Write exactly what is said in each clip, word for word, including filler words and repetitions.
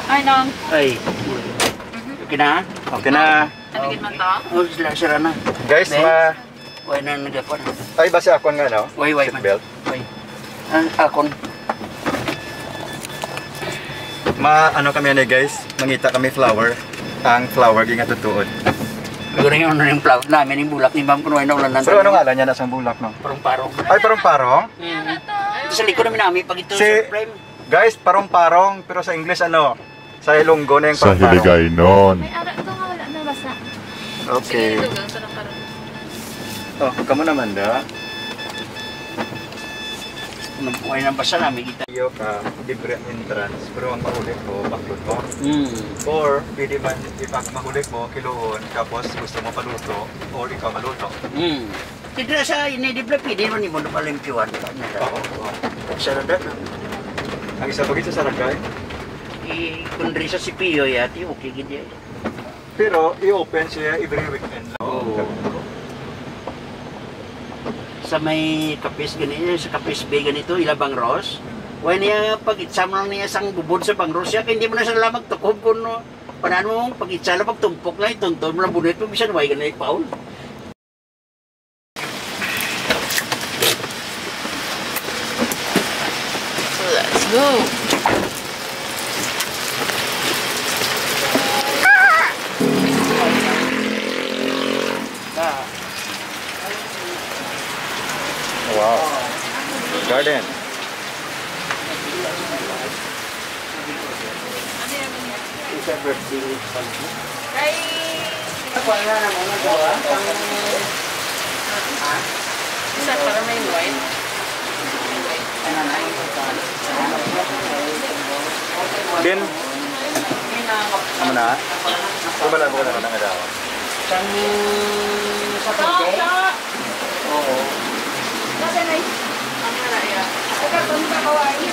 Ay, nang. Ay. Okay na? Okay na. Ano gid man to? Oh, sila sira na. Guys, ma... Way na nagapon. Ay, basi akon nga, no? Way, way man. Seatbelt. Way. Ang akon. Ma, ano kami na guys? Mangita kami flower. Ang flower, di nga tutuod. Galing yung yung flower namin, yung bulak ni Ma'am Kunoy na ulan. Pero ano nga lang niya nasang bulak, no? Parong-parong. Ay, parong-parong? Hmm. Ito sa likod namin namin, pag ito Si- sa frame. Guys, parong-parong, pero sa English ano? Sa Ilonggo na yung Sa parong-parong. Hiligaynon. May ara ito nga wala na basa. Okay. Sige, ito gang sa nakaroon. Oh, kamo naman da. Way na basa namin kita. Iyo ka, libre entrance, pero ang mahuli ko, baklot mo. Hmm. Or, pwede man, ipag mahuli mo, kiloon, tapos gusto mo paluto, or ikaw maluto. Hmm. Dito na sa inedibla, pwede mo ni mo na palimpiwan. Oo. oo. Sarada na. Ang isa bagay sa Saragay, I-kundri sa C P O yati, okay gid yan. pero i-open siya every weekend lang. Oo. Sa may kapis ganito, sa kapis bay ganito, ilabang ros. Why niya pag itsama lang niya sang bubod sa bangros siya, kaya hindi mo na sila magtukob kung no, paano mo pag itsala pagtumpok lang, ituntun mo lang bunit mo, bisan why ganito ipaul. Let's go. Wow. Garden. Isa birthday party. Kay Ako na na mo na gawa. isa para may wine. Ano na yung pagkain. Din, ano na? Kumala mo na ng adawa. Sang sa birthday? Oo. Kasi na ang haraya. Saka punta kawaii.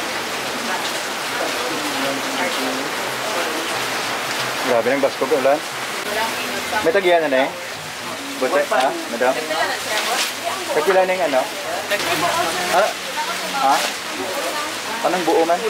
Grabe ng baskog ulan. May tagihan na eh. Buti, ha? Madam? Kakila na yung ano? Ah, ha? Anong buo man?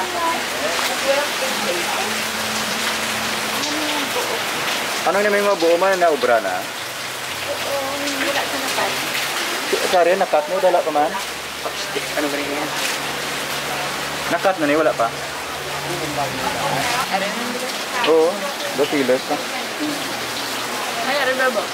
Anong naman yung mga buo man na ubra na? Wala sa napan. Sorry, nakat mo, dala pa man? Pakistik. Ano ba rin yan? Nakat na ni, wala pa? Aray nang dito. Oo, dos kilos na. Ay, aray na ba?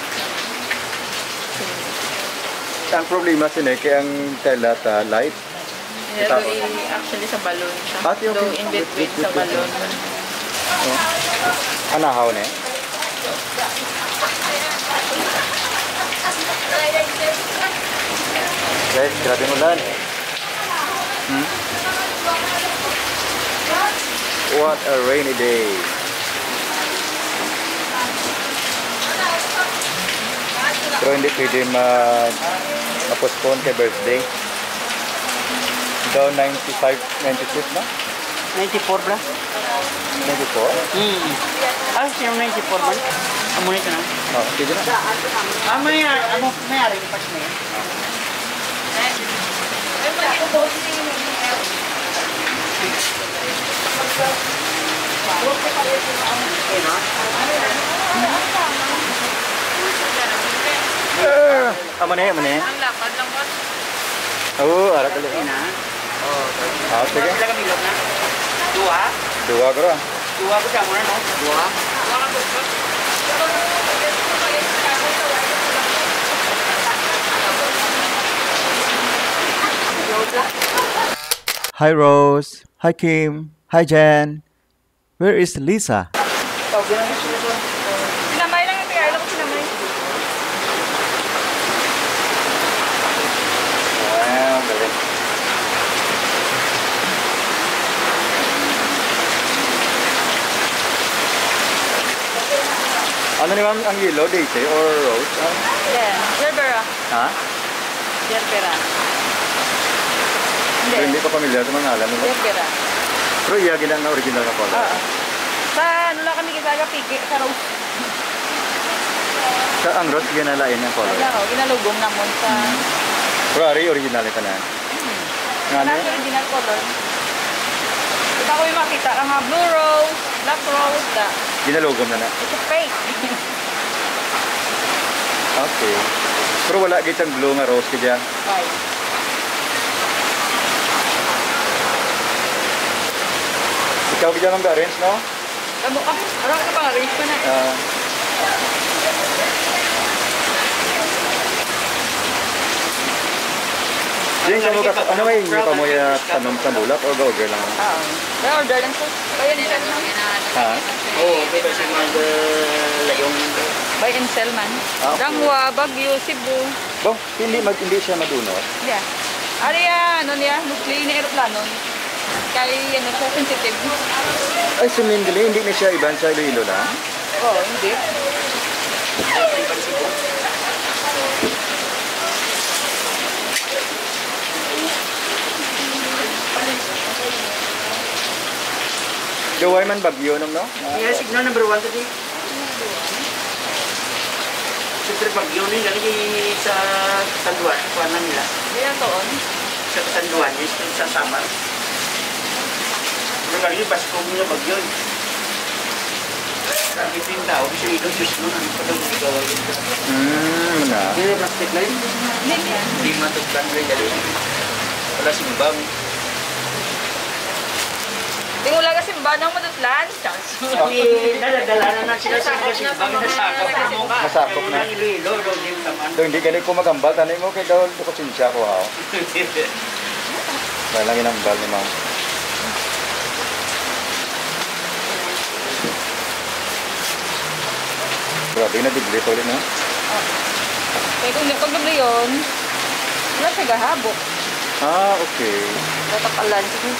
Ang problema sin eh, kaya ang tela ta light. Pero actually sa balon siya. Ah, okay. Though in between sa balon. Oh. Anahaw na eh. Guys, grabe mo lan. Hmm? What a rainy day. Pero hindi pwede ma-postpone kay birthday. Daw ninety-five, ninety-six na? ninety-four bla? ninety-four? Hmm. Ah, sino ninety-four man? Amunay ka na? Oh, pwede na. Ah, may, ano, may ari ni pas na yan. Uh, amo na, amo na. Ang lapad lang ba? Oo, ara ka Ayun lang. na. Oh, Ah, sige. Sila kami log na. Dua? Dua ko ra. Dua ko siya muna, no? Dua? Wala ko ba? Hi Rose. Hi Kim. Hi Jen. Where is Lisa? Tawag na lang sila doon. Sinamay lang yung kaya lang ko sinamay. Wow, galing. Ano naman ang yellow, daisy or rose? Ah? Yeah. Gerbera. Ha? Gerbera. Pero hindi ko familiar sa mga alam nila. Gerbera. Pero iya, ginang na original na color. Oo. Sa ano lang kami kisaga piki sa rose. Sa ang rose, ginalain ng color. Wala ko, ginalugong namon sa... Pero ari, original ito na. Nga Wala ano? ko original color. Ito ko yung makita Ta nga blue rose, black rose, da. Ginalugom na na. Ito fake. Okay. Pero wala gitang blue nga rose kaya. Bye. Ikaw kaya mag-arrange, no? Kamu ka, ara ka pang arrange pa na. Ah. Jadi kamu kata ano may hindi pa mo ya tanong sa bulak o ga-order lang? Ah. May order lang po. Kaya ni lang. Ha? Oo, pwede siya mag-layong. Buy and sell man. Ah, okay. Dangwa, Baguio, Cebu. Bo, hindi mag hindi siya madunot. Yeah. Ari ano niya, musli ni eroplano. Kay ano siya sensitive. Ay, sumindili, hindi na siya iban sa Iloilo lang. Oh, hindi. Gaway man Bagyo nung, no? Yeah, signal number one today. Siyempre Bagyo ni lagi sa Sanduan, kuwanan nila. Kaya toon. Sa Sanduan, yung sa Samar. Pero lagi baskong nila Bagyo. Lagi din tao, bisa ilo, sus mo, ang padang gawin ito. Hmm, na. Hindi na plastic line. Hindi yan. Hindi matugkan rin dali. Wala simbang. Tingula kasi banang madutlan. Charles. Kasi daladala na sila sa simbang na sakop. Masakop na. Ilo, ilo, ilo, naman. Do hindi ganit ko magambal, tanay mo kay daw ko sinsya ko ha. Wala lang inambal ni ma'am. Grabe na bigli ko ulit, no? Kaya kung pag gabi yun, wala siya gahabok. Ah, okay. Tatapalan.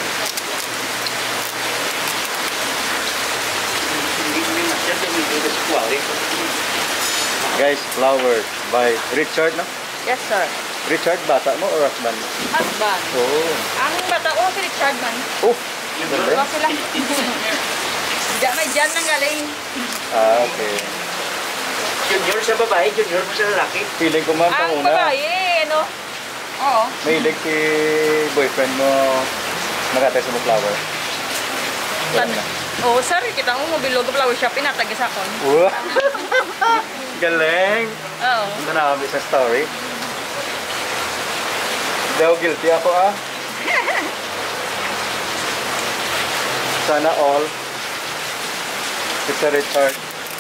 Hindi ko rin masya sa mga ito sa kuwari. Guys, Flowers by Richard, no? Yes, sir. Richard, bata mo or husband mo? Husband. Oo. Ang bata ko si Richard man. Oh, Diba galing. sila? Diyan may dyan nang galing. Ah, okay. Junior sa babae, junior mo sa lalaki. Feeling ko ma'am Ang pang una. babae, ano? Oo. Mahilig si boyfriend mo magatay sa mo flower. Wala Tan na. Oo, sir. Kita mo mobilog flower shop. Pinatagis ako. Wow. Galing. Oo. Ito na kami sa story. Daw guilty ako ah. Sana all. It's a Richard.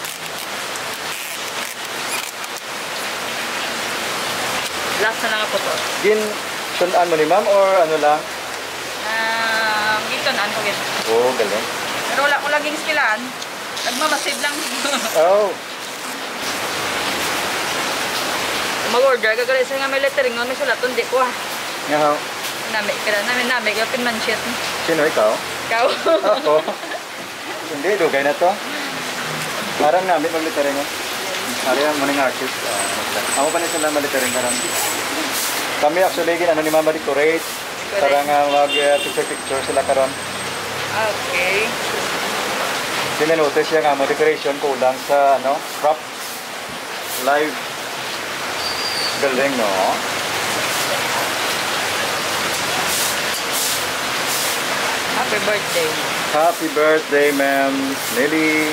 Last na lang ako to. Gin, tundaan mo ni ma'am or ano lang? Um, ito na ano yun. Oo, oh, galing. Pero wala ko laging skillan. Nagmamasid lang. Oh, Mag-order, gagalit sa nga may lettering nun, may sulaton, di ko ah. ngahaw. Nami, kaya namin nami, kaya pinmanshit. Sino ikaw? Ikaw. Ako. Hindi, dugay na to. Parang namin maglitering mo. Ari ang muning artist. Uh, ako pa na sila malitering karon. Kami actually gin ano ni Mama decorate. Para nga mag uh, picture picture sila karon. Okay. Sinanotice siya nga mo decoration ko lang sa ano, prop live. Galing no. Happy birthday. Happy birthday, ma'am Nelly.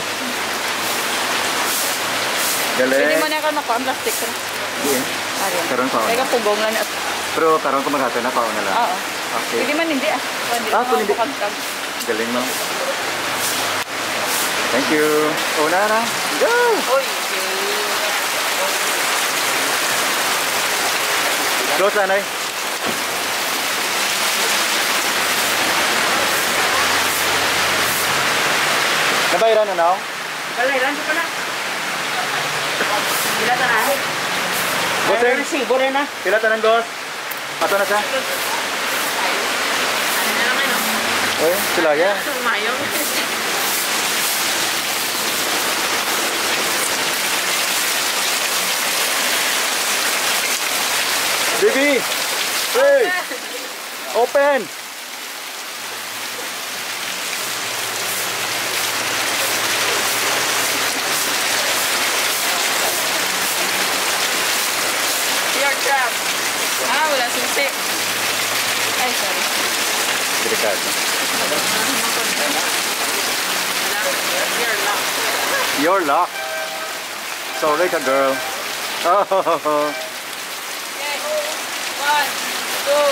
Pwede Galing. mo na ako nakuha ang plastic. Diin. Ayun. Karon pa. Kaya pugong lang at Pero karon ko maghatay na pa na lang. oo. Okay. Pwede man hindi ah. Pwede Ah, mo pwede. bukag-kag. Galing ma'am. Thank you. Una na. Go. Oy. Close anay. Nabayaran na now? Kalay, lanso ka na. Sila ta na. Bossing. Ay, resibo rin na. Pila tanan boss? Ato na siya? Ano na naman oh. Oy, sila yan. Sumayong. Baby! Hey! Open! Your trap. Ah, wala susi. Ay, sorry. Delikado. Your luck. Sorry ka, girl. Oh. Okay. One, two.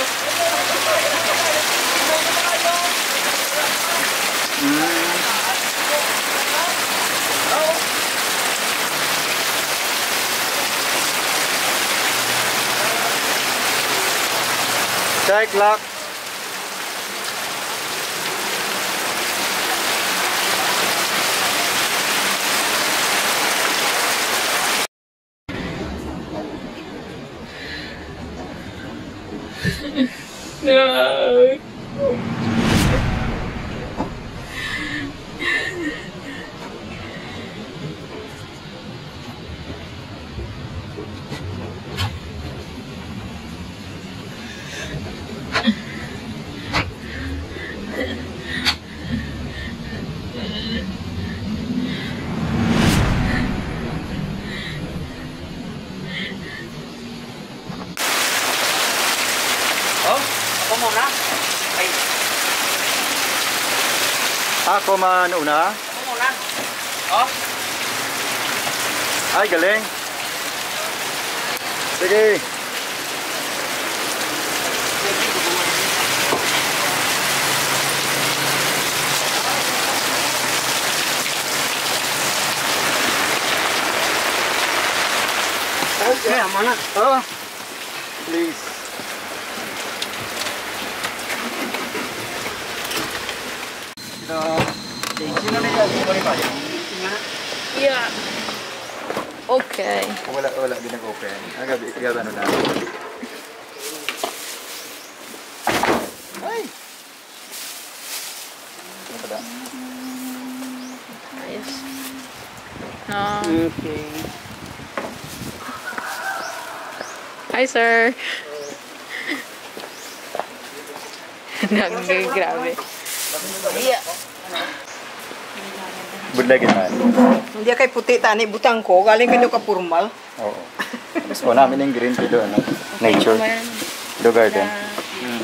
Mm. Check lock. No. Oh, ako muna. Ay, Ako man una. ako muna. Oh, Ay, galing. Sige. okay, ama na. Oh. Please. So, sino na yung bumalik pa yun? Yeah. Okay. Wala, wala din nag-open. Ang gabi, gabi ano na. Ay! Ano pa da? Nice. No. Okay. Hi, sir. Nag- grabe. Yeah. Budlagin man. Hindi kay puti tani butang ko, galing kayo ka formal. Oo. Mas ko namin yung green dito, ano? Nature. Do garden. Hmm.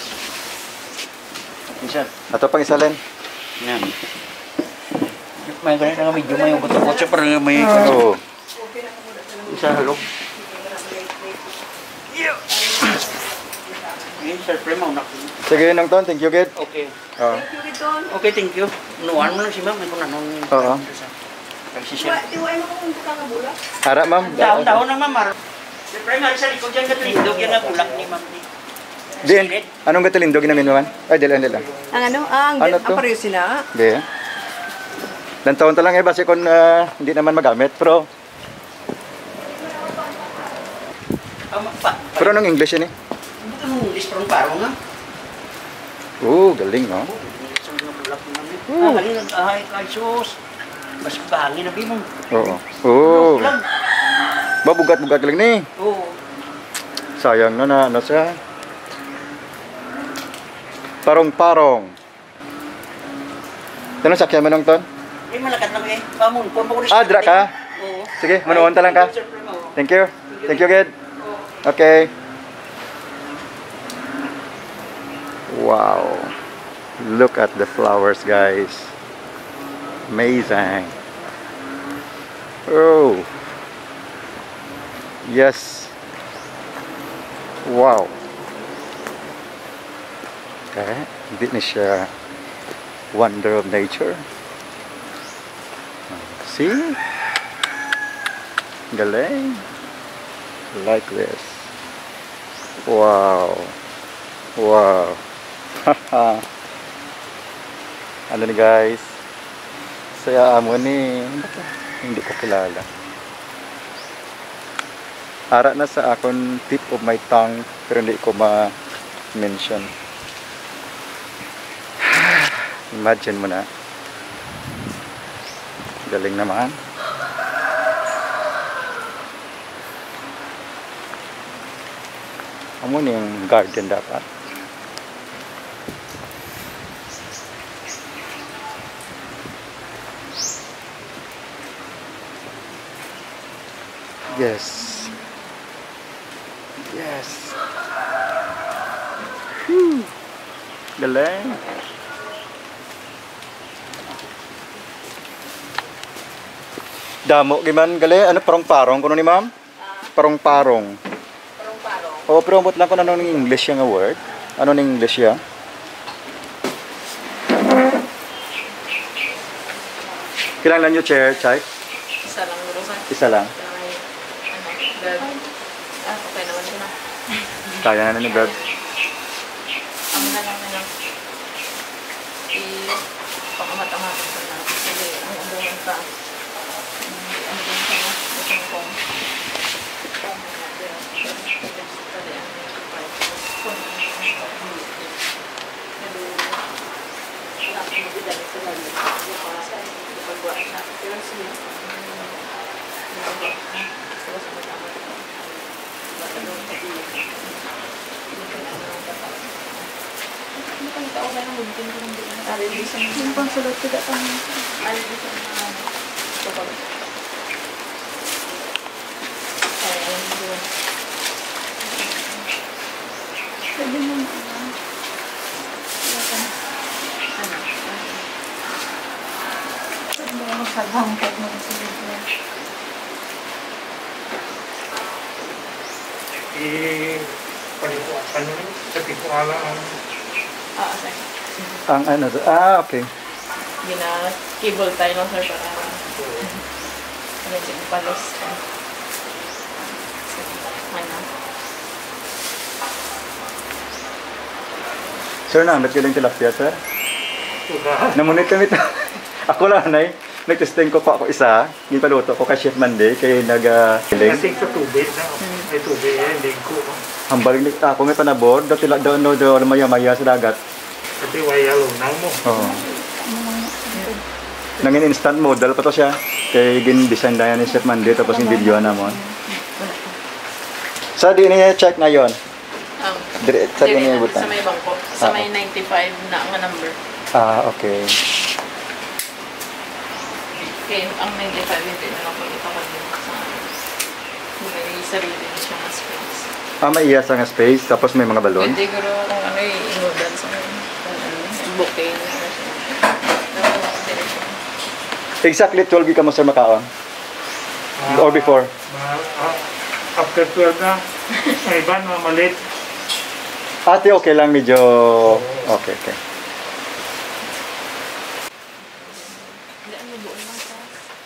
Isa. Ato pang isalin. Yan. May ganit na medyo may buto-buto parang may Oo. isa halog. Ini siyempre mo nak. Sige, nang ton. Thank you, Gid. Okay. Oo. Okay, thank you. Nuan mo lang si ma'am, may kung anong... Oo. Pagsisip. Tiwai mo kung butang ka bula. Harap, ma'am. Taon-taon na ma'am. Siyempre nga sa likod yan katilindog yan na kulak ni ma'am. Din. Anong gatalindog namin, ma'am? Ay, dila, dila. Ang ano, ang Ano ano to? ang pareho sila. Di. Ilang taon ta lang eh, base kung ah, hindi naman magamit. Pero, Tama pa. pero anong English yun eh? Hindi ka nung English parang paro nga. Oo, galing, no? Sa mga bulak mo namin. Ah, galing nag-ahay kay Sus. Mas bahangin na bimong. Oo. Oo. Lang. Babugat-bugat lang ni. Oo. Sayang na na, ano siya? Parong-parong. Tanong sakyan mo nung ton? Eh, malakat lang eh. Pamun, kung pa ko Ah, dra ka? Oo. Sige, manuon ta lang ka. Thank you. Thank you, Gid. Okay. Wow. Look at the flowers, guys. Amazing. Oh. Yes. Wow. Okay. Hindi na siya wonder of nature. See? Galing. Like this. Wow. Wow. Haha. Ano ni guys? Saya amo ni. Hindi ko kilala. Ara na sa akong tip of my tongue pero hindi ko ma-mention. Imagine mo na. Galing naman. Amo ni yung garden dapat. Yes. Yes. Whew. Galing. Damo, giman gali, ano, parong-parong, kuno ni ma'am? Parong-parong. Parong-parong. O, pero amot lang kung ano ng English yung word. Ano ng English ya? Kailangan nyo chair, Chay? Isa lang, Rosa. Isa lang. Ano, Brad. Ah, okay naman ko na. Kaya na ni Brad. Ang na lang na lang. I-pakamat-amat ko na. Kasi ang umulan pa. Ano din siya na? Itong kong. Kong na din. Kali ang kong. Wala akong magdadali sa lalo. Pagbuwan siya. Pero siya. Nagagawa ka. Pero sa matama. Batalong pag-ilig. Hindi ka na ang batalong. Hindi pa nito ako na ng buntin ko ng buwan. Alibisan mo. Yung pang sulot ko datang. Alibisan mo na. Ito pa. Ay, ayun mo doon. Sabi mo na. Wala ka na. Ano? Sabi mo na magsabang pag magsulot mo. Eh, panipuan ano sa tipuala ang Ah, okay. Ang ano, ah, okay. Gina-cable tayo ng sir para ano yung palos ka. Ano? Sir, namin kilang tilapia, sir? tuga. Namunit kami ito. Ako lang, nay. Nag-testing ko pa ako isa. Yung paluto ko kay Chef Monday. Kaya nag-kiling. Kasi sa tubig na, may tubig eh, hindi ko. Hambaling ako may panabod. Daw tila daw no daw maya-maya sa dagat. Kasi waya lunang mo. Oo. Nangin instant model pa to siya. Kay gin-design na yan ni Chef Monday. Tapos yung video na mo. Sa di niya check na yon. Um, Dire, sa di niya butan. Sa may bangko. Sa may ninety-five na ang number. Ah, okay. Okay, ang ninety-five hindi na lang pagkita ko din sa may sarili na siya na space. Ah, may iya sa nga space. Tapos may mga balon. Pwede ko rin kung ano yung inudan sa bouquet na siya. Exactly twelve ka mo sir makaon. Or before. Ma, ah, after twelve na, may iba na malit. Ate, okay lang. Medyo... Okay, okay. Hindi, ano buo lang sa...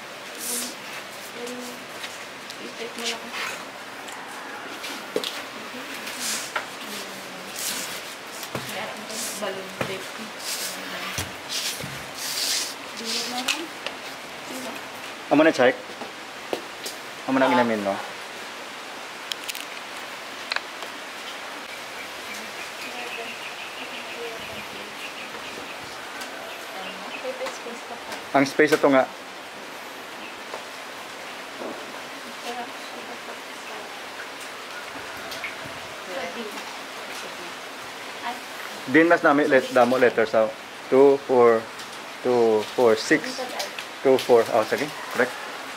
I-take mo lang. Balloon tape. Amo na check. Amo na ginamin, no? Ang space ito nga. Din mas namin let damo letters sa two four two four six two four. Oh, sige. Correct.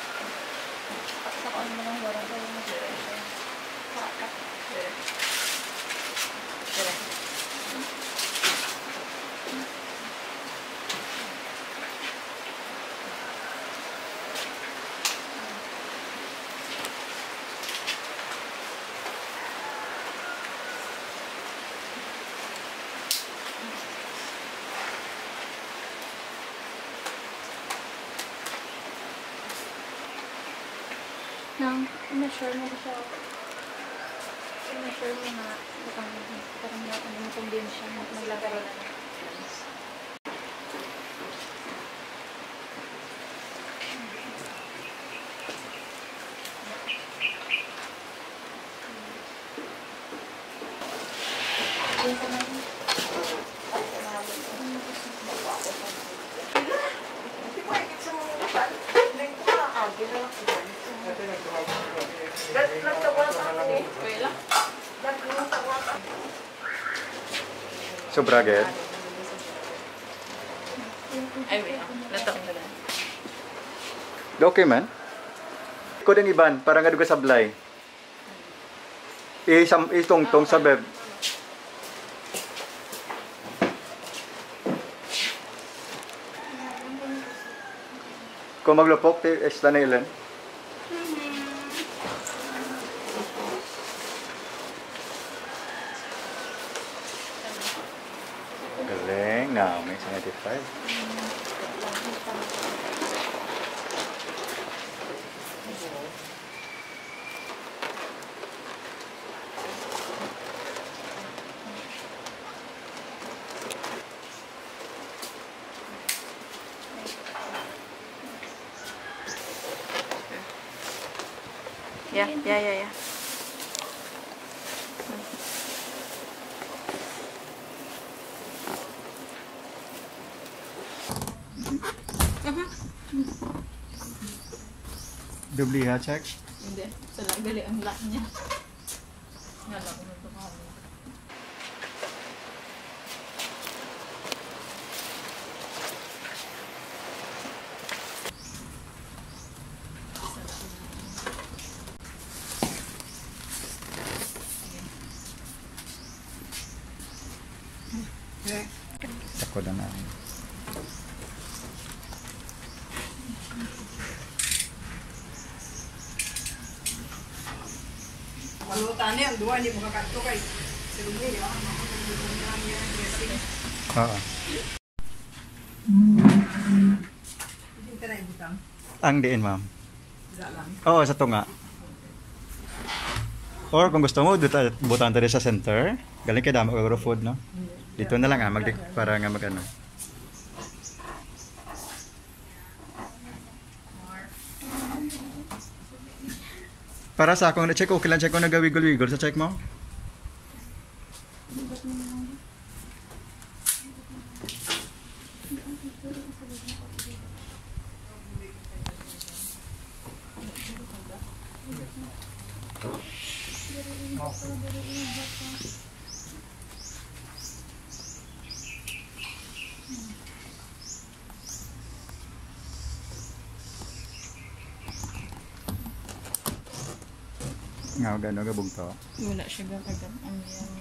Nang i-measure mo siya. I-measure mo na parang parang na ano mo din siya maglagay na. Sobra ged. Ay, wait. Natang na lang. Okay man. Ko din iban para nga duga sablay. Isam itong-tong sa beb. Kung maglupok, ti extra na ilan? Galing. Now, may ninety-five. Yeah, yeah, yeah, yeah. Dubli ha, check. Hindi. Sa lang gali ang lock niya. Nga lang kung ito ka. Ako na na. Kalau tani ang dua, hindi mo kakato kay. Silumi, ya. Oo. Hindi ka na ibutang. Ang diin, ma'am. Wala lang. Oo, sa tunga. Or kung gusto mo, duta, butang tayo sa center. Galing kay dama agro food, no? Dito na lang ah, mag para nga mag ano. Para sa akong na-check, okay lang check ko nagawigol-wigol sa check mo? Nga, gano'n gabong to. Wala siya gagawin. Ang yan.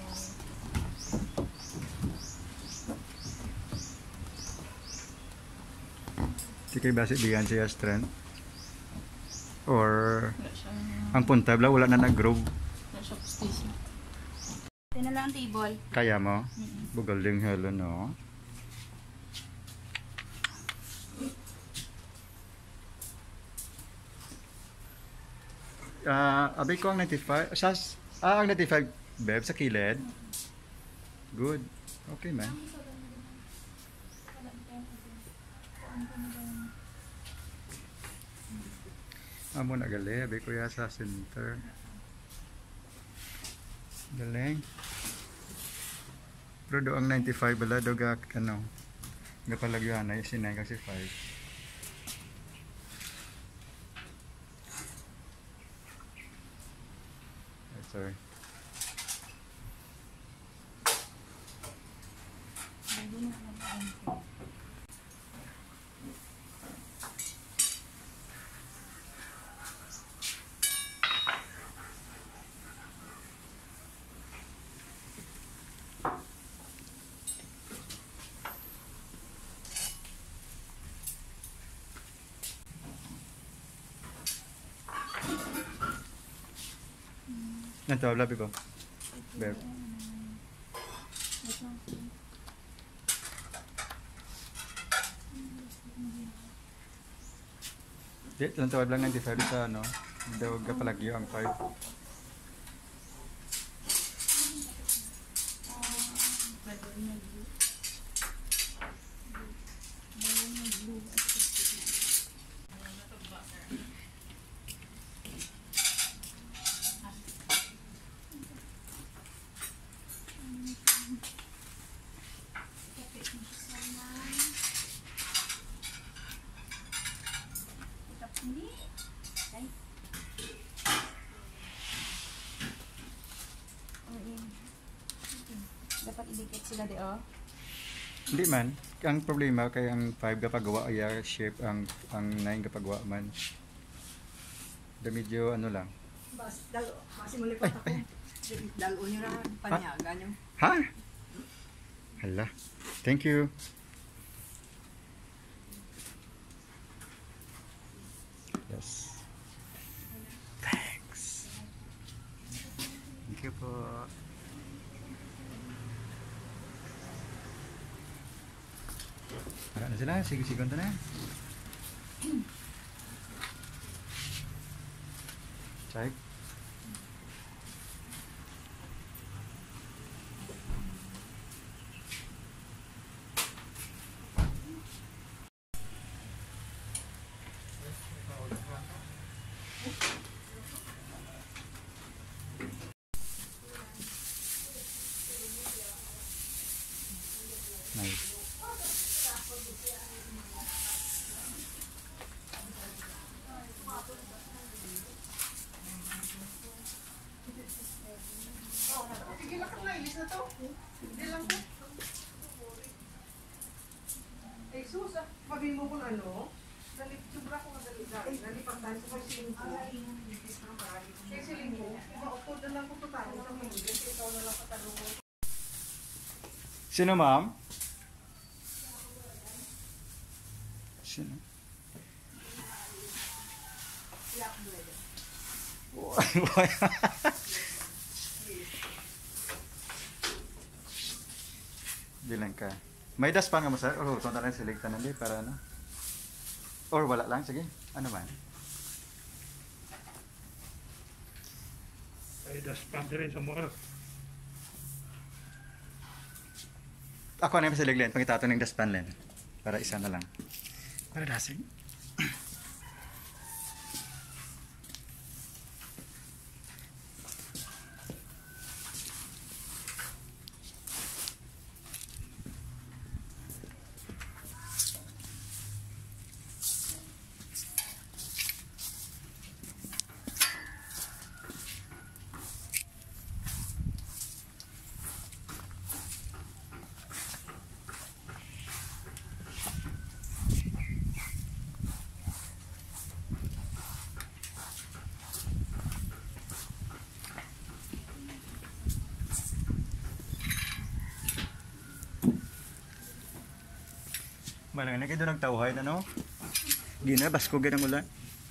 Sige, basi biyan siya strength. Or, Wala siya. ang punta, wala na nag-grow. Wala siya postisyon. Ito na lang ang table. Kaya mo? Bugal din hello, no? Ah, abay ko ang ninety-five. Sa, ah, ang ninety-five, Beb, sa kilid. Good. Okay, man. Amo na gali, abay ko ya sa center. Galing. Pero do ang ninety-five bala, do ga, ano, gapalagyan na, sinay kasi five. Sorry. Nanti habla Pipo. Beb. Di, lang tawad lang ng difference sa ano. Daw kapalagyo ang five. Dapat idikit sila di oh. Hindi man. Ang problema kay ang five kapagawa ay shape ang ang nine kapagawa man. Da medyo ano lang. Bas, dalo, kasi muli pa ako. Dalo nyo na, panyaga nyo. Ha? Hala. Thank you. sila, sige-sige na. Check. Nice. Eh, sus, ah, sabihin mo kung ano, nalip, sobra ko madali-dali, nalipagdan ko kay Silingko. Kay Silingko, maupod na lang ko tutalo sa mga kasi ikaw na lang patalo ko. Sino, ma'am? Sino? Bilang ka. May daspan ka mo, sir? O, tunta lang siligtan nandi para ano? Or wala lang? Sige. Ano man? Ay, daspan din sa mga. Ako na yung silig len. Pangitato ng daspan len. Para isa na lang. Para dasig. Malang na kayo doon nagtawhay na, no? Gina, basko ganang ulan.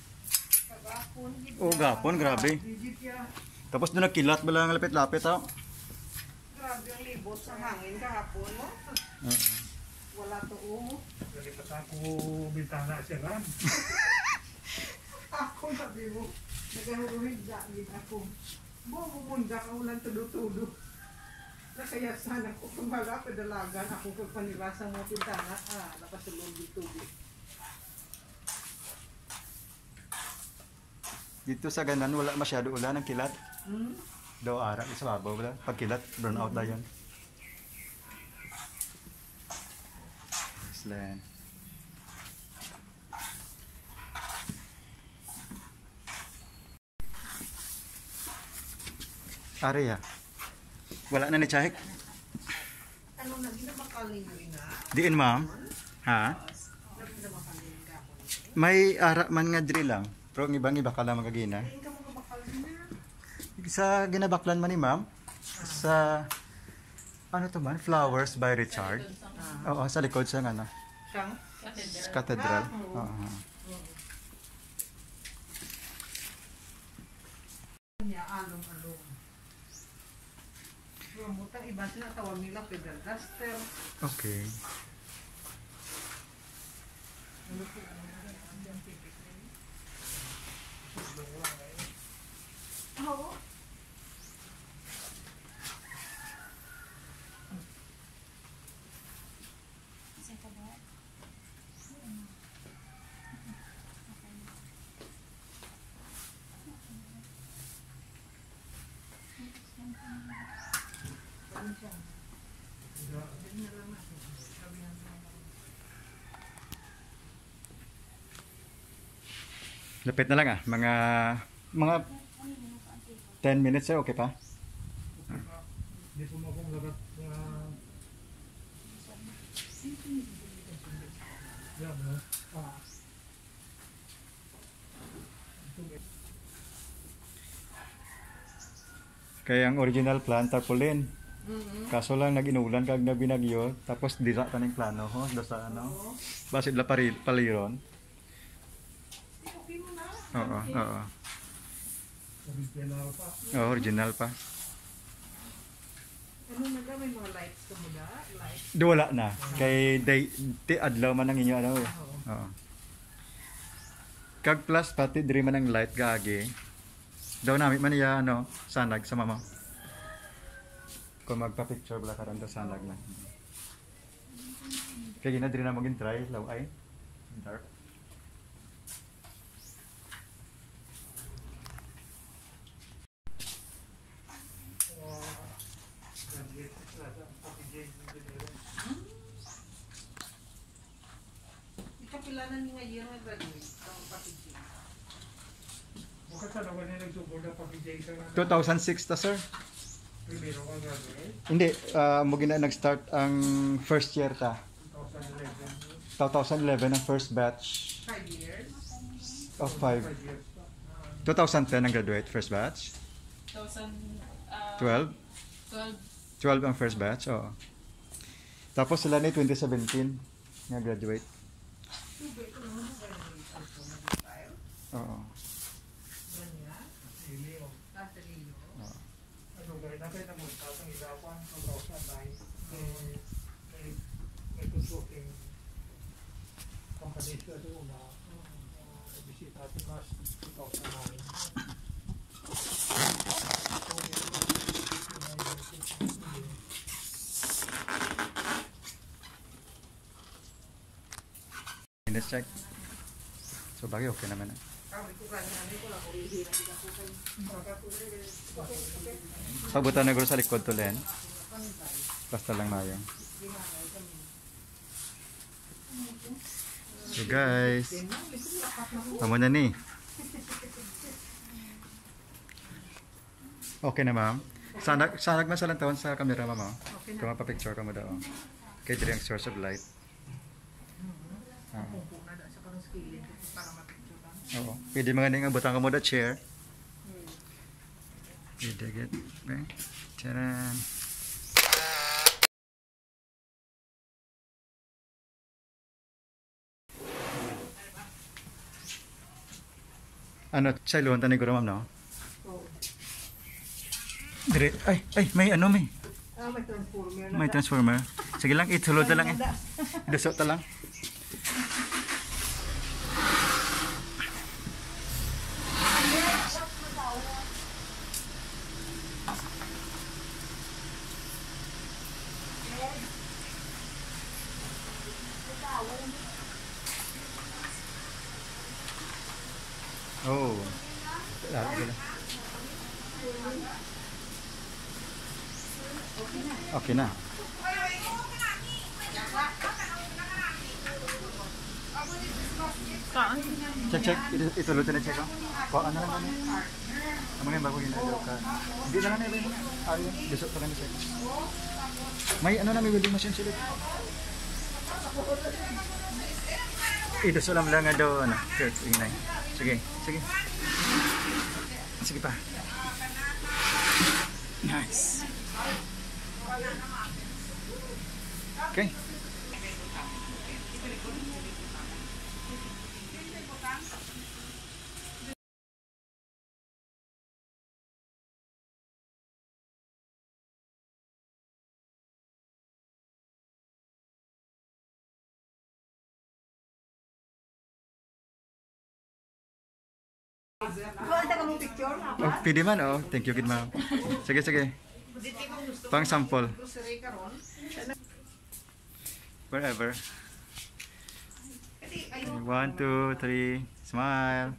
Oh, gapon, grabe. Tapos doon nagkilat ba lang lapit-lapit, ha? Grabe ang libot sa hangin kahapon, no? Uh-uh. Wala to, oh. Nalipat ako bintana si Ram. Ako sabi mo, nagahuruhin dahil ako. Bumumunda ka ulan tudo-tudo. Na kaya sana ko kumbaga padalagan ako kung panirasa mo pintana, ah, napasulog dito. Dito sa ganan, wala masyado ulan ang kilat. Hmm? Daw ara, isa babaw wala. Pag kilat, burn out na yun. Islan. Ari ya. Wala na ni Chahik. Ano na ginabakaling na? Diin, ma'am. Ha? May ara man nga diri lang. Pero ang ibang iba ka lang magagina. Hindi ka magabakaling na. Sa ginabaklan man ni ma'am. Sa ano to man? Flowers by Richard. Oo, sa likod sa ano. Siyang? Sa cathedral. Oo. Niya, along-along. Rambutan, iba sila tawag nila pedal duster. Okay. Oo. Lapit na lang ah. Mga mga ten minutes sir, okay pa? Hindi po mo akong lagat na... Yan, no? Ah. Kaya ang original plan tarpaulin. Kaso lang nag-inulan kag na binagyo tapos dira taning plano ho do sa ano. Basit la pari, paliron. Oo, oo. Original pa. Oo, original pa. Ano na ka, may mga lights ka mo da? Lights? Di wala na. Kay day, di adlaw man ang inyo ano eh. Oo. Kag plus pati diri man ang light gagi. Daw namin man iya ano, sanag sa mama. Kung magpa-picture bala karon daw sanag na. Kaya gina diri na magin try law ay. Dark. Ikapilanan ni nga year nga graduate. Ang packaging. Bukat sa naman yung nagsubod na pag-J sa na. two thousand six ta sir. Primero ka graduate. Hindi, uh, mo gina nag-start ang first year ta. twenty eleven. twenty eleven ang first batch Five years. of five. Five years pa. twenty ten ang graduate first batch. Thousand, uh, twelve. twelve. twelve ang first batch, oo. Tapos sila ni twenty seventeen nga graduate. Oo. Ganyan. Ili o. Tatalino. Oo. Ano gawin natin na muna sa ilapan two thousand nine. Eh, may may consulting company sa doon na uh, bisita at mas two thousand nine. Let's check. So bagay okay naman. eh. Kami ko ganyan. Ano ko lang. Urihin na kita ko kayo. Pabutan na guro sa likod to len. Basta lang mayo. So guys, amo na ni. Okay na ma'am. Sanag sanag man sa lang tawon sa camera ma'am. Okay na. Kung mapa-picture ka mo daw. Kay diri ang source of light. Ah. Kung na sa parang skilling para mapicture ka. Oo. Pwede mga ning butang ka mo da chair. Pwede get. Okay. Charan. Ano, chailuhan tani guro ma'am no? Oo. Dire, ay, ay, may ano may. Ah, may transformer na. May transformer. Sige lang, itulod na lang eh. Dusot na lang. Oh. Ah, okay na. Okay na. Saan? Check, check. Ito, ito luto na check. Oh. Ko, ano lang kami? Ang mga bago yun na ka. Hindi na lang na Ay, desok pa lang check. May ano na may welding machine sila. Ito so lang lang nga daw ano. Check, inay. Sige, sige. Sige pa. Nice. Okay. Oh, pwede man, oh. Thank you, kid ma'am. Sige, sige. Pang sample. Wherever. One, two, three. Smile.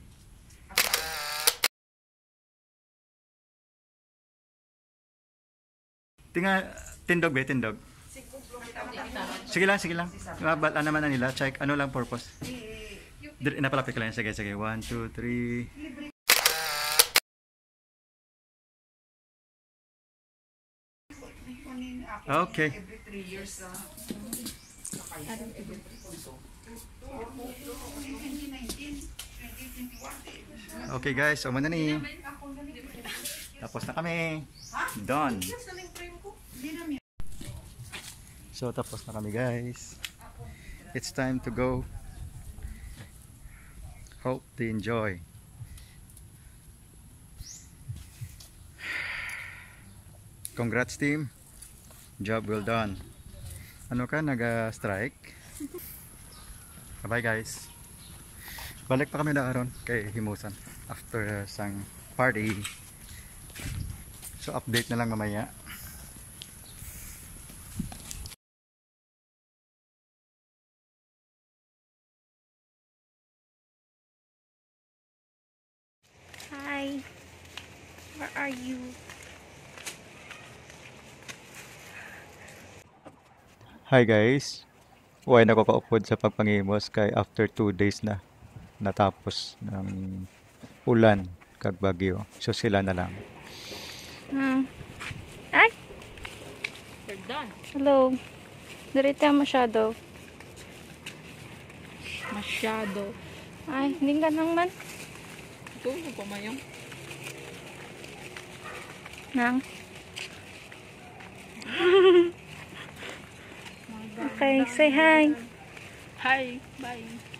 Tinga, tindog be, tindog. Sige lang, sige lang. Mabala naman na nila. Check, ano lang purpose. Dir- Napalapit ka lang. Sige, sige. One, two, three. Okay. Okay guys, so na ni. Tapos na kami. Done. So tapos na kami guys. It's time to go. Hope they enjoy. Congrats team. Job well done. Ano ka, nag-strike? Bye guys. Balik pa kami na aron kay Himusan after sang party. So update na lang mamaya. Hi. Where are you? Hi guys. Uy, nakakaupod sa pagpangimos kay after two days na natapos ng ulan kag bagyo. So sila na lang. Hmm. Ay! We're done. Hello. Dirita masyado. Masyado. Ay, hindi ka naman. Ito, nagpamayong. Nang. Okay, say hi. Hi. Bye.